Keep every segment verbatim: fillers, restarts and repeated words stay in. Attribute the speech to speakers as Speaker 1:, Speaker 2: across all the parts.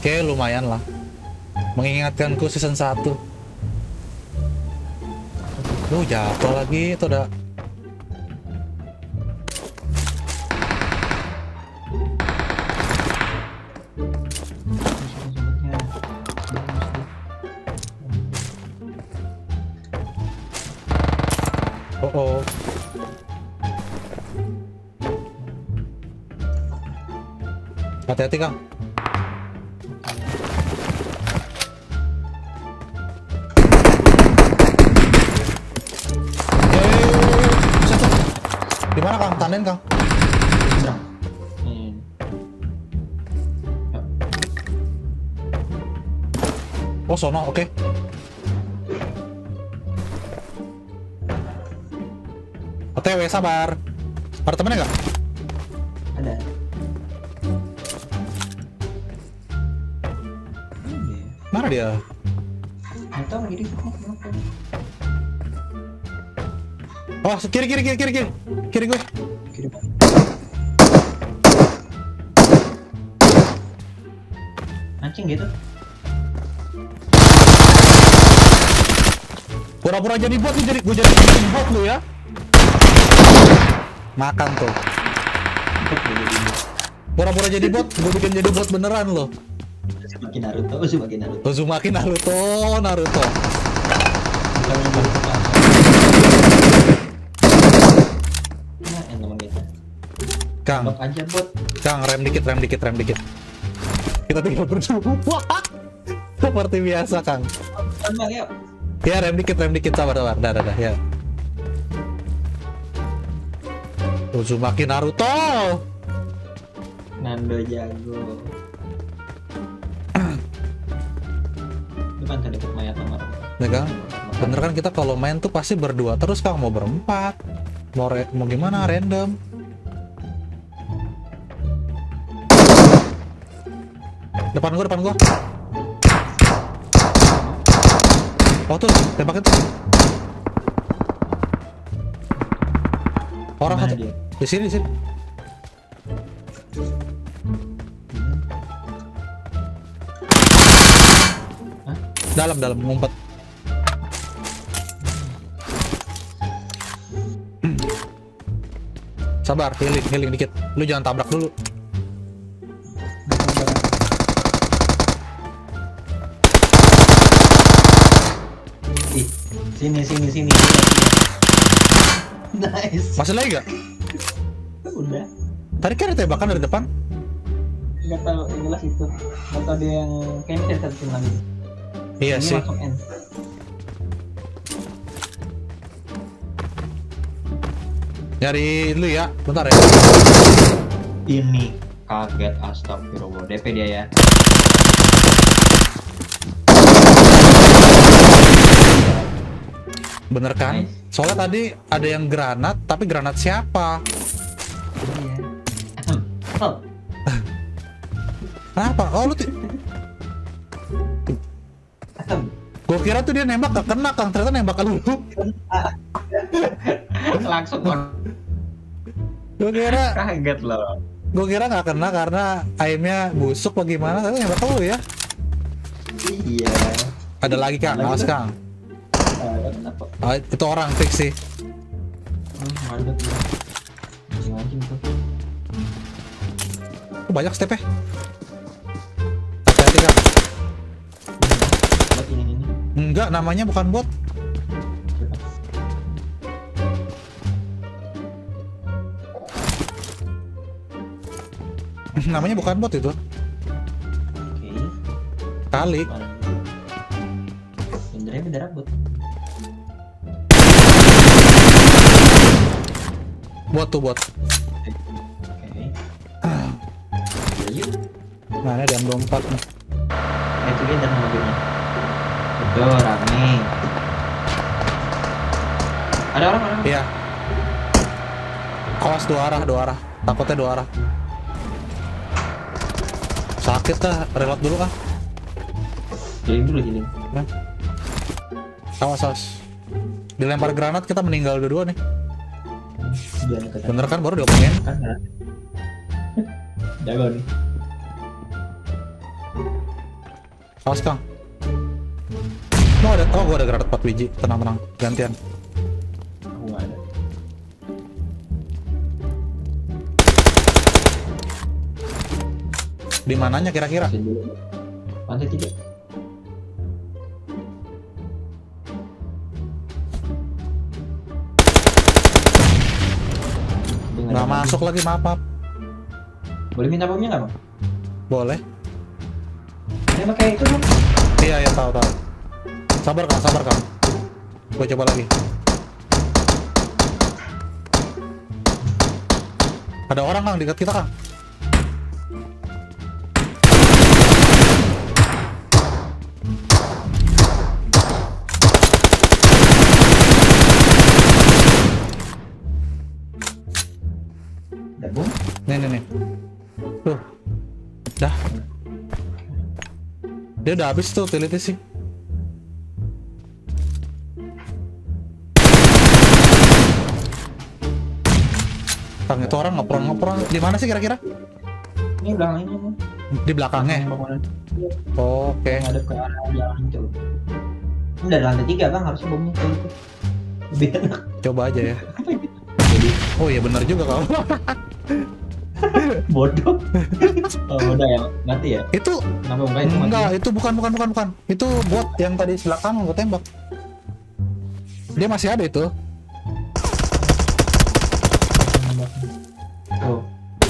Speaker 1: Oke, lumayan lah. Mengingatkanku season satu. Lu jatuh lagi, itu udah. Oh, oh. Hati-hati, Kang. Gimana, Kang? Tandain, Kang.
Speaker 2: Hmm.
Speaker 1: Oh, sono, oke. Okay. O T W, sabar. Ada temennya nggak?
Speaker 2: Ada.
Speaker 1: Mana dia?
Speaker 2: Nggak tahu lagi dia kenapa.
Speaker 1: Oh, kiri, kiri, kiri, kiri, kiri. Kiri gue.
Speaker 2: Kiri. Mancing gitu.
Speaker 1: Pura-pura jadi bot nih, jadi gue jadi bikin bot lu ya. Makan tuh. Pura-pura jadi bot, gue bikin jadi bot beneran lo.
Speaker 2: Uzumaki Naruto, Uzumaki Naruto.
Speaker 1: Uzumaki Naruto, Naruto.
Speaker 2: Nah, yang teman kita.
Speaker 1: Kang,
Speaker 2: Tembak aja bot.
Speaker 1: Kang, rem dikit, rem dikit, rem dikit. Kita tinggal berdua. Seperti biasa, Kang.
Speaker 2: Tembak ya.
Speaker 1: Ya, rem dikit, rem dikit, sabar, sabar. Dah, dah, dah, ya. Uzumaki Naruto.
Speaker 2: Nando jago. Depan tadi deket mayat sama orang.
Speaker 1: Ya, Kang. Bener kan kita kalau main tuh pasti berdua terus, Kang. Mau berempat. Mau, re mau gimana, random. Depan gua, depan gua. Oh tuh, tembakin tuh. Orang satu. Di sini, di sini.
Speaker 2: Hah?
Speaker 1: Dalam, dalam, ngumpet. Sabar, healing, healing dikit. Lu jangan tabrak dulu.
Speaker 2: Ih, sini sini sini. Nice.
Speaker 1: Masih lagi gak?
Speaker 2: Udah.
Speaker 1: Tadi kan ada tembakan dari depan.
Speaker 2: Nggak tahu yang jelas itu. Nggak tahu dia yang kayaknya dari satu tim lagi.
Speaker 1: Iya
Speaker 2: Ini
Speaker 1: sih.
Speaker 2: langsung end.
Speaker 1: Nyari dulu ya, bentar ya.
Speaker 2: Ini kaget, astagfirullah. D P dia ya.
Speaker 1: Bener kan?
Speaker 2: Nice.
Speaker 1: Soalnya tadi ada yang granat, tapi granat siapa?
Speaker 2: Iya. Oh.
Speaker 1: Kenapa? Oh lu ti- Gue kira tuh dia nembak gak kena, Kang. Ternyata nembak lu.
Speaker 2: Langsung
Speaker 1: Gue kira,
Speaker 2: kaget loh.
Speaker 1: gue kira gak kena karena aimnya busuk bagaimana. Tapi nembak lu ya.
Speaker 2: Iya.
Speaker 1: Ada lagi, Kang. Awas, Kang.
Speaker 2: Uh, kenapa?
Speaker 1: Oh, itu orang fix sih.
Speaker 2: Hmm, mandek ya. Mancing tuh.
Speaker 1: Oh, banyak step-nya. Hati-hati, Kang.
Speaker 2: Buat ini ini.
Speaker 1: Enggak, namanya bukan bot. Namanya bukan bot itu.
Speaker 2: Oke.
Speaker 1: Kali.
Speaker 2: Bendernya beda rambut.
Speaker 1: Bot tuh bot.
Speaker 2: Oke. Yuk.
Speaker 1: Nah, ini ada yang lompat nih.
Speaker 2: Head together mobilnya. Betul, rame. Ada orang orang.
Speaker 1: Iya. Awas dua arah, dua arah. Takutnya dua arah. Sakit dah, reload dulu ah.
Speaker 2: Healing dulu healing.
Speaker 1: Nah. Awas, awas. Dilempar granat kita meninggal dua-dua nih.
Speaker 2: Jangan deketan.
Speaker 1: Bener kan baru diomongin?
Speaker 2: Kan ya. Jago nih.
Speaker 1: Awas Kang. Oh ada, oh gua ada granat empat biji. Tenang tenang, gantian.
Speaker 2: Aku nggak ada.
Speaker 1: Di mananya kira-kira?
Speaker 2: Kasih dulu. Lantai tiga. Dia
Speaker 1: Nggak
Speaker 2: ada
Speaker 1: masuk lagi, maaf maaf.
Speaker 2: lagi. Boleh minta bomnya nggak bang?
Speaker 1: Boleh.
Speaker 2: Dia pakai itu dong.
Speaker 1: Iya ya tahu tahu. Sabar Kang, sabar Kang. Gua coba lagi. Ada orang Kang dekat kita Kang.
Speaker 2: Ada bom?
Speaker 1: Nih nih nih. Tuh. Dah. Dia udah habis tuh utility sih. Kang itu orang ngepron ngepron. Di mana sih kira-kira?
Speaker 2: Ini belakang ini nih.
Speaker 1: Di belakangnya.
Speaker 2: Bangunan.
Speaker 1: Oke.
Speaker 2: Yang ada ke arah jalan itu. Ini dari lantai tiga bang, harusnya bomnya kayak gitu. Lebih enak.
Speaker 1: Coba aja ya. Oh iya benar juga kau.
Speaker 2: Bodoh. Oh, bodoh ya, mati ya.
Speaker 1: Itu
Speaker 2: Kenapa enggak itu mati?
Speaker 1: enggak, itu bukan bukan bukan bukan. Itu bot yang tadi sebelah kanan gua tembak. Dia masih ada itu.
Speaker 2: Oh,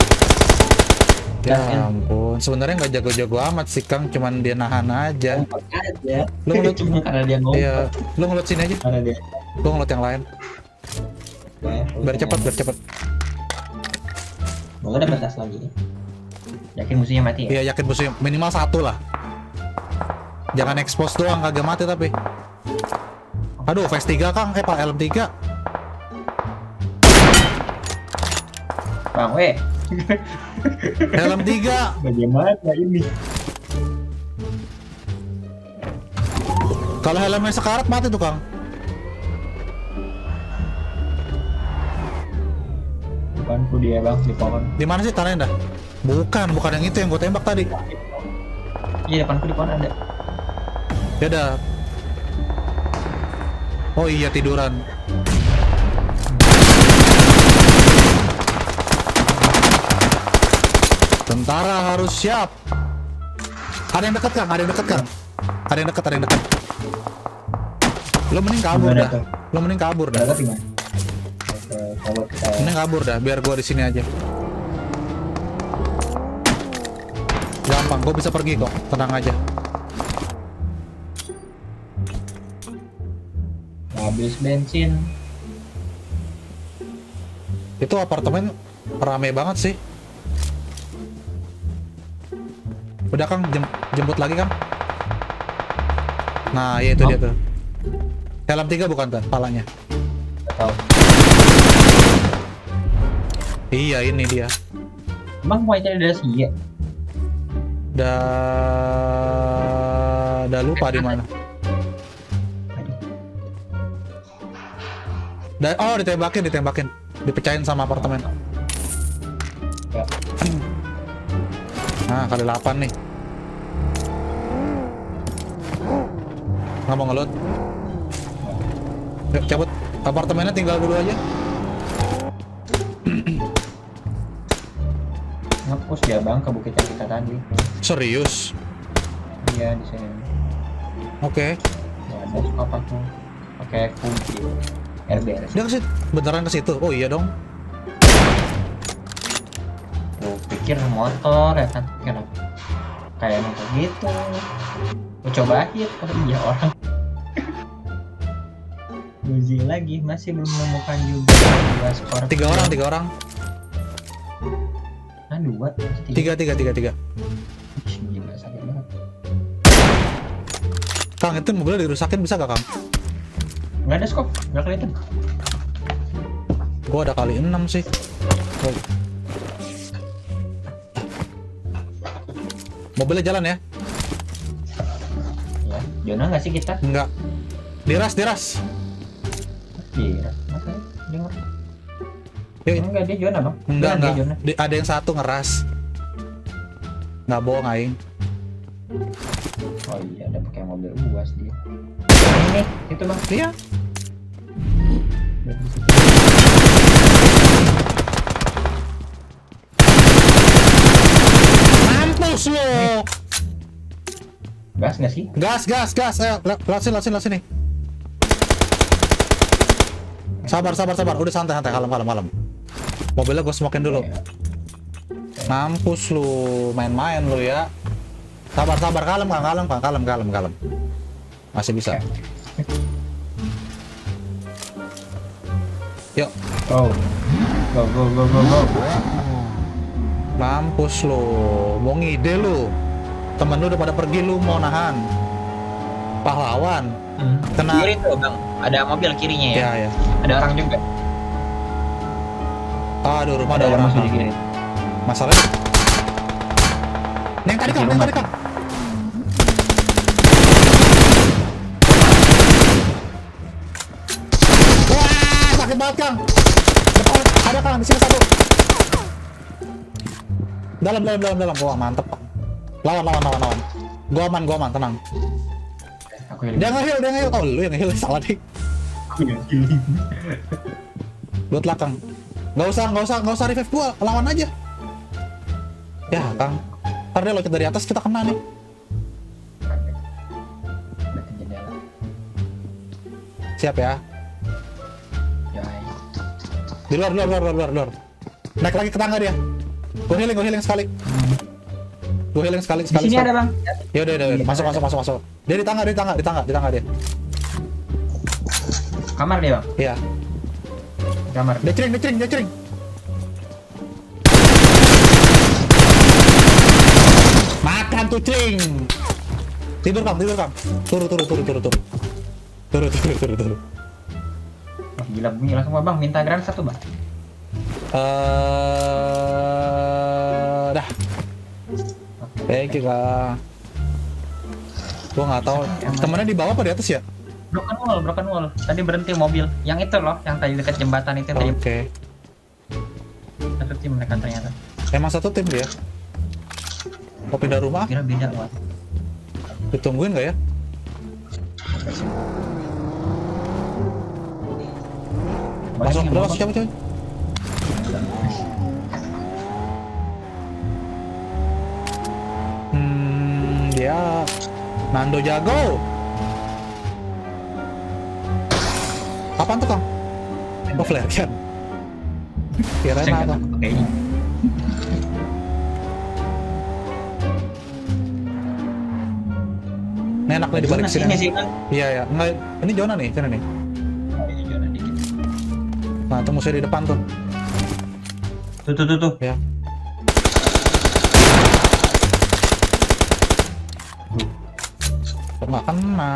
Speaker 1: Ya
Speaker 2: Gas, kan?
Speaker 1: ampun, sebenarnya nggak jago-jago amat sih Kang, cuman dia nahan aja.
Speaker 2: ngumpet aja.
Speaker 1: Lu ngelut,
Speaker 2: Cuma karena dia ngomong.
Speaker 1: iya, lu ngelut sini aja,
Speaker 2: Karena dia.
Speaker 1: gua ngelut yang lain.
Speaker 2: Ya,
Speaker 1: Biar cepat, biar cepat.
Speaker 2: Semoga dapat tas lagi. Yakin musuhnya mati ya?
Speaker 1: Iya yakin musuhnya minimal satu lah. Jangan expose doang, kagak mati tapi. Aduh, V S tiga Kang, eh Pak L M tiga.
Speaker 2: Bang, weh.
Speaker 1: Helm tiga.
Speaker 2: Bagaimana ini?
Speaker 1: Kalau helmnya sekarat mati tuh Kang.
Speaker 2: Depanku dia bang, di pohon.
Speaker 1: Di mana sih tanahnya dah? Bukan, bukan yang itu yang gue tembak tadi.
Speaker 2: Iya, depanku di pohon ada.
Speaker 1: Ya udah. Oh iya tiduran. Tentara harus siap. Ada yang dekat Kang, ada yang dekat Kang. Ada yang dekat, ada yang dekat. Lo mending kabur
Speaker 2: Gimana
Speaker 1: dah.
Speaker 2: tuh?
Speaker 1: Lo mending kabur dah.
Speaker 2: Ada gimana? Oke, kalau kita
Speaker 1: Mending kabur dah, biar gua di sini aja. Gampang, gua bisa pergi kok. Tenang aja.
Speaker 2: habis bensin.
Speaker 1: Itu apartemen rame banget sih. Udah Kang, jem jemput lagi Kang. Nah, iya itu
Speaker 2: Oh.
Speaker 1: dia tuh. Helm tiga bukan tuh, palanya.
Speaker 2: Gak tahu.
Speaker 1: Iya, ini dia.
Speaker 2: Emang white ada sih ya?
Speaker 1: Udah udah lupa di mana. Da oh, ditembakin, ditembakin. Dipecahin sama apartemen.
Speaker 2: Ya.
Speaker 1: Nah, kali delapan nih. Nggak mau ngelut. Yuk, cabut. Apartemennya tinggal dulu aja.
Speaker 2: Ngepus dia bang ke bukit yang kita tadi.
Speaker 1: Serius?
Speaker 2: Iya di sini.
Speaker 1: Oke.
Speaker 2: Ya, ada apa tuh? Pakai kunci. R B R.
Speaker 1: Dia ke situ. Beneran ke situ. Oh iya dong.
Speaker 2: Tuh pikir motor ya kan? Kenapa? Kayak motor gitu. Gue cobain. Oh iya orang. Uji lagi masih belum menemukan juga dua skor.
Speaker 1: Tiga orang, tiga orang.
Speaker 2: Ah dua. Masih
Speaker 1: Tiga, tiga, tiga, tiga.
Speaker 2: Ih, gila sakit banget.
Speaker 1: Kang, itu mobilnya dirusakin bisa gak Kang?
Speaker 2: Nggak ada skop, nggak kelihatan.
Speaker 1: Gua ada kali enam sih. Oh. Mobilnya jalan ya?
Speaker 2: Ya, zona nggak sih kita?
Speaker 1: Enggak. Diras, diras.
Speaker 2: Iya, masa dengar?
Speaker 1: Yuk,
Speaker 2: Enggak dia zona bang.
Speaker 1: enggak,
Speaker 2: Beneran dia
Speaker 1: enggak.
Speaker 2: zona.
Speaker 1: Di- ada yang satu ngeras. Nggak bohong aing.
Speaker 2: Oh iya, ada pakai mobil buas dia. Ini nih, itu bang.
Speaker 1: Iya. Mampus lo.
Speaker 2: Gas nggak sih?
Speaker 1: Gas, gas, gas. Ayo, lasin, lasin, lasin nih. Sabar, sabar, sabar. Udah santai, santai. Kalem, kalem, kalem. Mobilnya gue smokin dulu. Mampus lu, main-main lu ya. Sabar, sabar, kalem, kalem, kalem, kalem, kalem, kalem. Masih bisa. Yuk.
Speaker 2: Go, go, go, go, go, go.
Speaker 1: Mampus lu, mau ngide lu. Temen lu udah pada pergi, lu mau nahan. Pahlawan.
Speaker 2: Hmm.
Speaker 1: Kena.
Speaker 2: Kiri tuh bang, ada mobil kirinya ya.
Speaker 1: Ya, ya.
Speaker 2: Ada orang juga.
Speaker 1: Aduh, rumah ada, ada orang.
Speaker 2: Musuh di kiri.
Speaker 1: Masalahnya. Yang tadi kang, yang tadi kang. Wah, sakit banget kang. Depan ada kang, di sini satu. Dalam, dalam, dalam, dalam. Wah, mantep pak. Lawan, lawan, lawan, lawan. Gua aman, gua aman, tenang.
Speaker 2: Aku heal.
Speaker 1: Dia nge-heal, dia nge-heal. Oh, lu yang nge-heal, salah nih.
Speaker 2: Aku yang heal.
Speaker 1: Buat lah kang. Nggak usah, nggak usah, nggak usah revive gua, lawan aja. Ya kang. Ntar dia loncat dari atas, kita kena nih. Siap ya. Di luar, luar, luar, luar, luar. Naik lagi ke tangga dia. Gue healing, gue healing sekali. Gue healing sekali, sekali.
Speaker 2: Di sini
Speaker 1: sekali.
Speaker 2: ada bang.
Speaker 1: Ya udah, udah, masuk, masuk, masuk, masuk. Dia di tangga, di tangga, di tangga, di tangga dia.
Speaker 2: Kamar dia bang.
Speaker 1: Iya.
Speaker 2: Kamar.
Speaker 1: Dia cering, dia cering, dia cering. Makan tuh cering. Tidur kang, tidur kang. Turu, turu, turu, turu, turu. Turu, turu, turu, turu.
Speaker 2: Oh, gila bunyi langsung bang, minta granat satu bang.
Speaker 1: Eh, dah. Thank you kang. Gua nggak tahu. Temennya di bawah apa di atas ya?
Speaker 2: Broken wall, broken wall. Tadi berhenti mobil. Yang itu loh, yang tadi dekat jembatan itu.
Speaker 1: Oke.
Speaker 2: Tadi
Speaker 1: Okay.
Speaker 2: satu tim mereka ternyata.
Speaker 1: Emang satu tim dia? Mau pindah rumah?
Speaker 2: Kira beda wah.
Speaker 1: Ditungguin nggak ya? Masuk, udah masuk, cabut, cabut. Hmm, dia Nando jago. Apaan tuh kang? Oh, flare kan? Kirain apa?
Speaker 2: Kayaknya.
Speaker 1: Ini enak nih di balik sini.
Speaker 2: Sini sih kan.
Speaker 1: Iya ya, enggak. Ini zona nih, sini nih.
Speaker 2: Oh, ini zona dikit.
Speaker 1: Nah, tuh musuh di depan tuh.
Speaker 2: Tuh tuh tuh tuh.
Speaker 1: Ya. Kok nggak kena?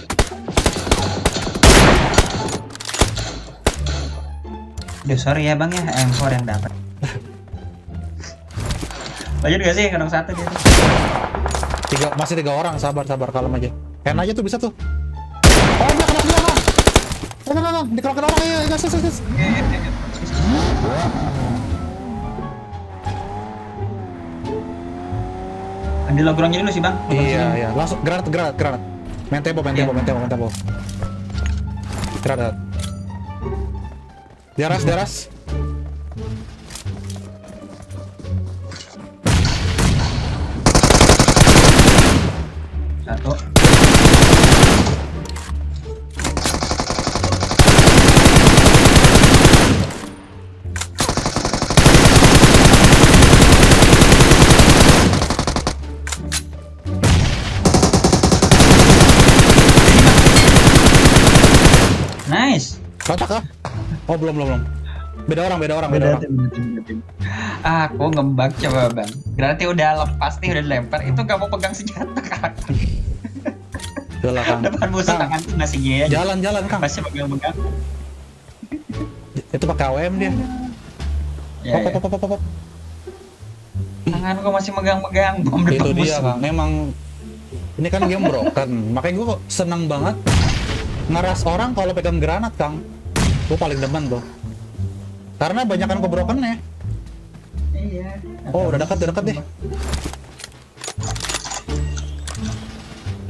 Speaker 2: Duh, sorry ya bang ya, M empat yang dapat. Lanjut gak sih, kadang satu dia tuh.
Speaker 1: Tiga, masih tiga orang, sabar sabar kalem aja. Hen aja tuh bisa tuh. Oh dia kena dia kang. Kena kena kena, dikerok orang ya, gas gas gas.
Speaker 2: Ambil logrongnya dulu sih bang.
Speaker 1: Iya iya, langsung granat granat granat. Main tempo main tempo main tempo main tempo. Granat. Daras daras.
Speaker 2: Satu. Nice.
Speaker 1: Kotak kah? Oh belum belum belum. Beda orang beda orang beda, orang.
Speaker 2: Ah, aku ngembak coba bang. Berarti udah lepas nih, udah dilempar. Itu gak mau pegang senjata karakter.
Speaker 1: Udah lah kang.
Speaker 2: Depan musuh tangan tuh masih gini.
Speaker 1: Jalan jalan kang.
Speaker 2: Masih pegang-pegang.
Speaker 1: Itu pakai A W M dia.
Speaker 2: Ya,
Speaker 1: Pop
Speaker 2: ya.
Speaker 1: pop pop pop pop.
Speaker 2: Tanganku masih megang-megang bom
Speaker 1: Itu
Speaker 2: depan
Speaker 1: dia
Speaker 2: musuh.
Speaker 1: kang. Memang ini kan game broken. Makanya gue kok seneng banget ngeras orang kalau pegang granat kang. Gue paling demen tuh. Karena banyak kan kebrokennya.
Speaker 2: Iya.
Speaker 1: Oh udah dekat udah dekat deh.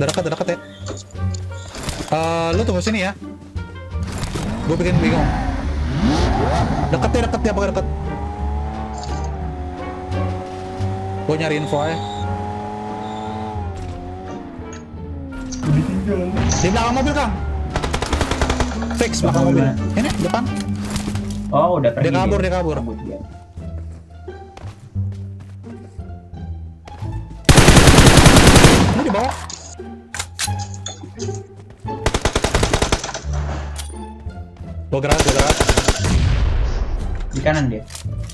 Speaker 1: Udah dekat, udah dekat ya. Eh, lu tunggu sini ya. Gue bikin bingung. Deket ya, deket ya, pakai deket. Gue nyari info aja. Di belakang mobil, Kang. Fix belakang mobil. Ini depan.
Speaker 2: Oh, udah pergi.
Speaker 1: Dia kabur, dia kabur.
Speaker 2: dia.
Speaker 1: Ini di bawah. Gue gerak, gue gerak.
Speaker 2: Di kanan dia.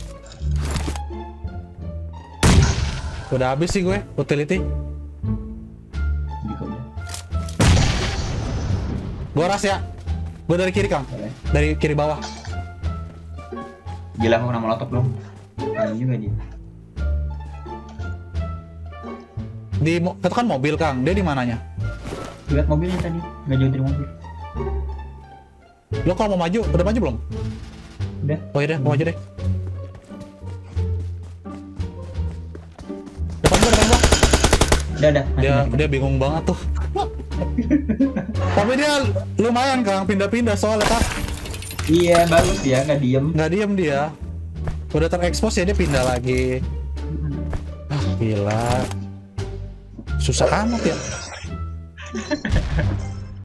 Speaker 1: Udah habis sih gue, utility.
Speaker 2: Di kanan.
Speaker 1: Gue ras ya. Gue dari kiri, Kang.
Speaker 2: Boleh.
Speaker 1: Dari kiri bawah.
Speaker 2: Gila, aku kena molotov belum? Kali juga dia.
Speaker 1: Di mo- itu kan mobil, Kang. Dia di mananya?
Speaker 2: Lihat mobilnya tadi, nggak jauh dari mobil.
Speaker 1: Lo kalau mau maju, udah maju belum?
Speaker 2: Udah.
Speaker 1: Oh iya deh, mau maju deh. Depan gua, depan gua.
Speaker 2: Udah, udah. mati,
Speaker 1: Dia
Speaker 2: mati.
Speaker 1: dia bingung banget tuh. Tapi dia lumayan, Kang, pindah-pindah soalnya, Kak.
Speaker 2: Iya, bagus ya, nggak diem.
Speaker 1: Nggak diem dia. Udah terekspos ya dia pindah lagi. Ah, gila. Susah amat ya.